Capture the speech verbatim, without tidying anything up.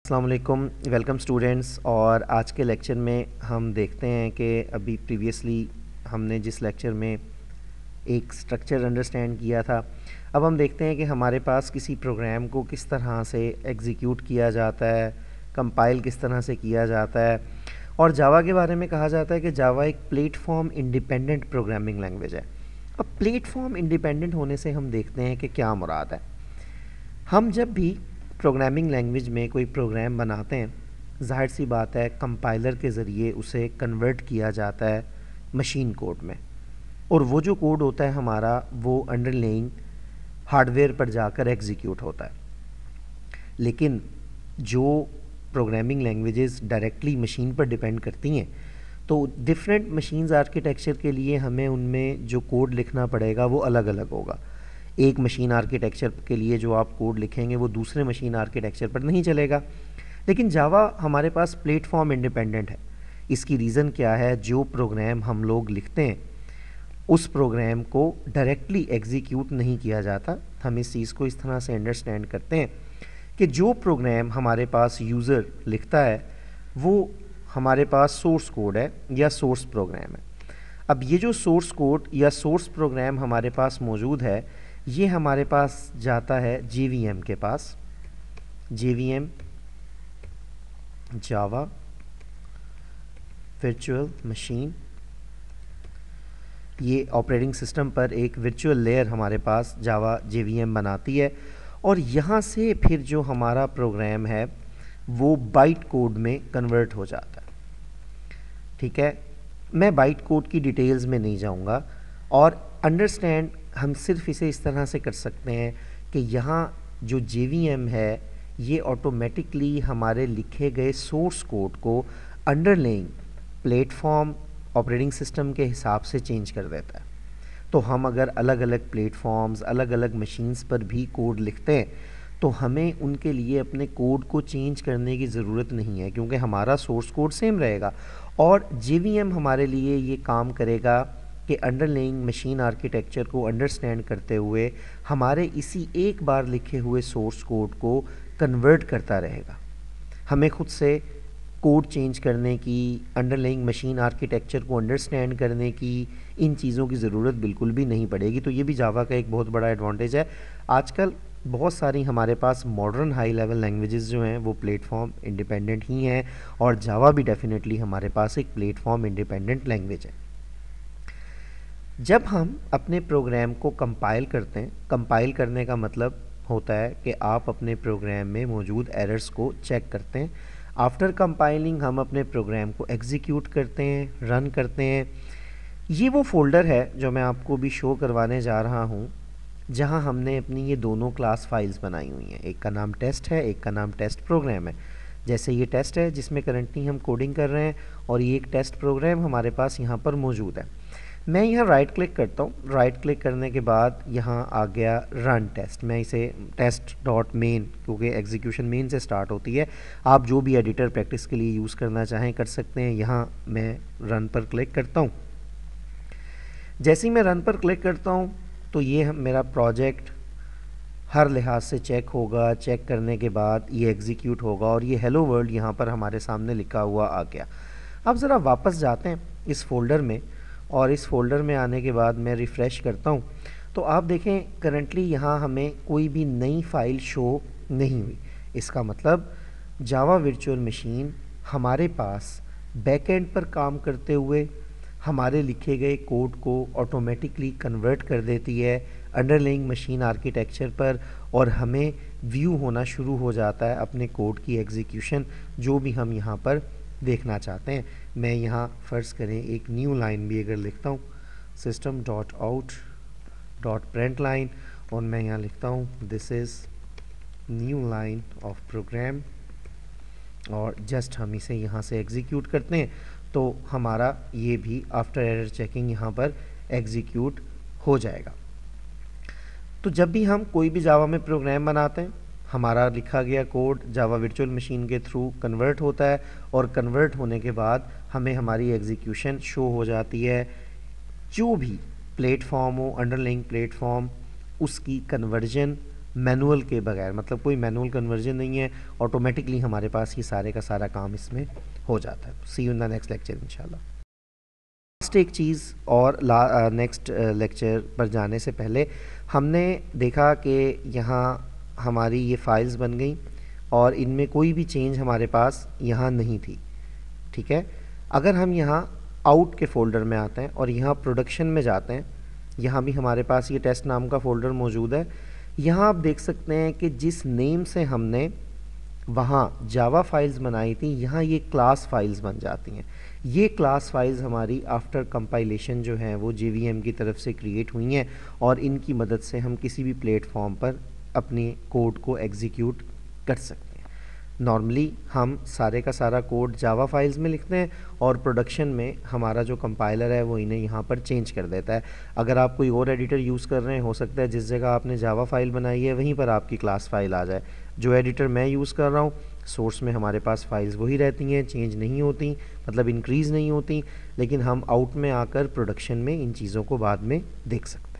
अस्सलाम वालेकुम, welcome students. और आज के लेक्चर में हम देखते हैं कि अभी प्रीवियसली हमने जिस लेक्चर में एक स्ट्रक्चर अंडरस्टैंड किया था, अब हम देखते हैं कि हमारे पास किसी प्रोग्राम को किस तरह से एग्जीक्यूट किया जाता है, कंपाइल किस तरह से किया जाता है। और जावा के बारे में कहा जाता है कि जावा एक प्लेटफॉर्म इंडिपेंडेंट प्रोग्रामिंग लैंग्वेज है। अब प्लेटफॉर्म इंडिपेंडेंट होने से हम देखते हैं कि क्या मुराद है। हम जब भी प्रोग्रामिंग लैंग्वेज में कोई प्रोग्राम बनाते हैं, ज़ाहिर सी बात है कंपाइलर के ज़रिए उसे कन्वर्ट किया जाता है मशीन कोड में, और वो जो कोड होता है हमारा वो अंडरलाइंग हार्डवेयर पर जाकर एग्जीक्यूट होता है। लेकिन जो प्रोग्रामिंग लैंग्वेजेस डायरेक्टली मशीन पर डिपेंड करती हैं, तो डिफरेंट मशीन्स आर्किटेक्चर के लिए हमें उनमें जो कोड लिखना पड़ेगा वो अलग अलग होगा। एक मशीन आर्किटेक्चर के लिए जो आप कोड लिखेंगे वो दूसरे मशीन आर्किटेक्चर पर नहीं चलेगा। लेकिन जावा हमारे पास प्लेटफॉर्म इंडिपेंडेंट है। इसकी रीज़न क्या है? जो प्रोग्राम हम लोग लिखते हैं उस प्रोग्राम को डायरेक्टली एग्जीक्यूट नहीं किया जाता। हम इस चीज़ को इस तरह से अंडरस्टैंड करते हैं कि जो प्रोग्राम हमारे पास यूज़र लिखता है वो हमारे पास सोर्स कोड है या सोर्स प्रोग्राम है। अब ये जो सोर्स कोड या सोर्स प्रोग्राम हमारे पास मौजूद है, ये हमारे पास जाता है जे वी एम के पास। J V M Java virtual machine, ये ऑपरेटिंग सिस्टम पर एक वर्चुअल लेयर हमारे पास जावा जे वी एम बनाती है। और यहाँ से फिर जो हमारा प्रोग्राम है वो बाइट कोड में कन्वर्ट हो जाता है। ठीक है, मैं बाइट कोड की डिटेल्स में नहीं जाऊँगा, और अंडरस्टैंड हम सिर्फ इसे इस तरह से कर सकते हैं कि यहाँ जो जे वी एम है ये ऑटोमेटिकली हमारे लिखे गए सोर्स कोड को अंडरलाइंग प्लेटफॉर्म ऑपरेटिंग सिस्टम के हिसाब से चेंज कर देता है। तो हम अगर अलग अलग प्लेटफॉर्म्स, अलग अलग मशीन्स पर भी कोड लिखते हैं तो हमें उनके लिए अपने कोड को चेंज करने की ज़रूरत नहीं है, क्योंकि हमारा सोर्स कोड सेम रहेगा। और जे वी एम हमारे लिए ये काम करेगा कि अंडरलाइंग मशीन आर्किटेक्चर को अंडरस्टैंड करते हुए हमारे इसी एक बार लिखे हुए सोर्स कोड को कन्वर्ट करता रहेगा। हमें खुद से कोड चेंज करने की, अंडरलाइंग मशीन आर्किटेक्चर को अंडरस्टैंड करने की, इन चीज़ों की ज़रूरत बिल्कुल भी नहीं पड़ेगी। तो ये भी जावा का एक बहुत बड़ा एडवांटेज है। आजकल बहुत सारी हमारे पास मॉडर्न हाई लेवल लैंग्वेजेस जो हैं वो प्लेटफॉर्म इंडिपेंडेंट ही हैं, और जावा भी डेफिनेटली हमारे पास एक प्लेटफॉर्म इंडिपेंडेंट लैंग्वेज है। जब हम अपने प्रोग्राम को कंपाइल करते हैं, कंपाइल करने का मतलब होता है कि आप अपने प्रोग्राम में मौजूद एरर्स को चेक करते हैं। आफ्टर कंपाइलिंग हम अपने प्रोग्राम को एग्जीक्यूट करते हैं, रन करते हैं। ये वो फोल्डर है जो मैं आपको भी शो करवाने जा रहा हूँ, जहाँ हमने अपनी ये दोनों क्लास फाइल्स बनाई हुई हैं। एक का नाम टेस्ट है, एक का नाम टेस्ट प्रोग्राम है। जैसे ये टेस्ट है जिसमें करंटली हम कोडिंग कर रहे हैं, और ये एक टेस्ट प्रोग्राम हमारे पास यहाँ पर मौजूद है। मैं यहाँ राइट क्लिक करता हूँ। राइट क्लिक करने के बाद यहाँ आ गया रन टेस्ट। मैं इसे टेस्ट डॉट मेन, क्योंकि एग्जीक्यूशन मेन से स्टार्ट होती है, आप जो भी एडिटर प्रैक्टिस के लिए यूज़ करना चाहें कर सकते हैं। यहाँ मैं रन पर क्लिक करता हूँ। जैसे ही मैं रन पर क्लिक करता हूँ तो ये मेरा प्रोजेक्ट हर लिहाज से चेक होगा। चेक करने के बाद ये एग्जीक्यूट होगा, और ये हेलो वर्ल्ड यहाँ पर हमारे सामने लिखा हुआ आ गया। अब ज़रा वापस जाते हैं इस फोल्डर में, और इस फोल्डर में आने के बाद मैं रिफ़्रेश करता हूँ तो आप देखें करंटली यहाँ हमें कोई भी नई फाइल शो नहीं हुई। इसका मतलब जावा वर्चुअल मशीन हमारे पास बैकएंड पर काम करते हुए हमारे लिखे गए कोड को ऑटोमेटिकली कन्वर्ट कर देती है अंडरलाइंग मशीन आर्किटेक्चर पर, और हमें व्यू होना शुरू हो जाता है अपने कोड की एग्जीक्यूशन, जो भी हम यहाँ पर देखना चाहते हैं। मैं यहाँ फ़र्ज़ करें एक न्यू लाइन भी अगर लिखता हूँ, system dot out dot print line, और मैं यहाँ लिखता हूँ this is new line of program, और जस्ट हम इसे यहाँ से एग्जीक्यूट करते हैं तो हमारा ये भी आफ्टर एरर चेकिंग यहाँ पर एग्जीक्यूट हो जाएगा। तो जब भी हम कोई भी जावा में प्रोग्राम बनाते हैं, हमारा लिखा गया कोड जावा वर्चुअल मशीन के थ्रू कन्वर्ट होता है, और कन्वर्ट होने के बाद हमें हमारी एग्जीक्यूशन शो हो जाती है। जो भी प्लेटफॉर्म हो, अंडरलाइंग प्लेटफॉर्म, उसकी कन्वर्जन मैनुअल के बगैर, मतलब कोई मैनुअल कन्वर्जन नहीं है, ऑटोमेटिकली हमारे पास ये सारे का सारा काम इसमें हो जाता है। See you in the next lecture इंशाल्लाह। लास्ट एक चीज़ और नेक्स्ट लेक्चर पर जाने से पहले हमने देखा कि यहाँ हमारी ये फाइल्स बन गई और इनमें कोई भी चेंज हमारे पास यहाँ नहीं थी, ठीक है। अगर हम यहाँ आउट के फ़ोल्डर में आते हैं और यहाँ प्रोडक्शन में जाते हैं, यहाँ भी हमारे पास ये टेस्ट नाम का फ़ोल्डर मौजूद है। यहाँ आप देख सकते हैं कि जिस नेम से हमने वहाँ जावा फाइल्स बनाई थी, यहाँ ये क्लास फाइल्स बन जाती हैं। ये क्लास फाइल्स हमारी आफ्टर कंपाइलेशन जो हैं वो जे वी एम की तरफ से क्रिएट हुई हैं और इनकी मदद से हम किसी भी प्लेटफॉर्म पर अपने कोड को एग्जीक्यूट कर सकते हैं। नॉर्मली हम सारे का सारा कोड जावा फाइल्स में लिखते हैं और प्रोडक्शन में हमारा जो कंपाइलर है वो इन्हें यहाँ पर चेंज कर देता है। अगर आप कोई और एडिटर यूज़ कर रहे हैं, हो सकता है जिस जगह आपने जावा फाइल बनाई है वहीं पर आपकी क्लास फाइल आ जाए। जो एडिटर मैं यूज़ कर रहा हूँ, सोर्स में हमारे पास फाइल्स वही रहती हैं, चेंज नहीं होती, मतलब इंक्रीज़ नहीं होती, लेकिन हम आउट में आकर प्रोडक्शन में इन चीज़ों को बाद में देख सकते हैं।